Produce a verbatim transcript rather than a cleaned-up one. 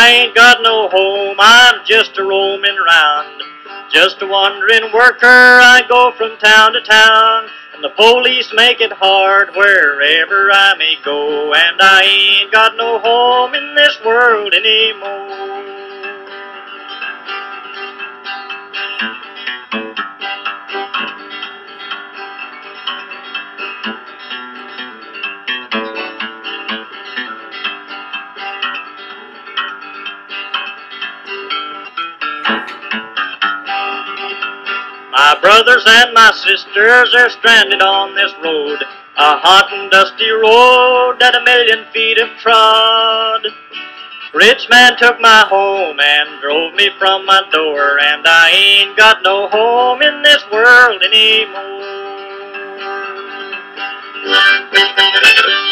I ain't got no home, I'm just a roaming round. Just a wandering worker, I go from town to town. And the police make it hard wherever I may go. And I ain't got no home in this world anymore. My brothers and my sisters are stranded on this road, a hot and dusty road that a million feet have trod. Rich man took my home and drove me from my door, and I ain't got no home in this world anymore.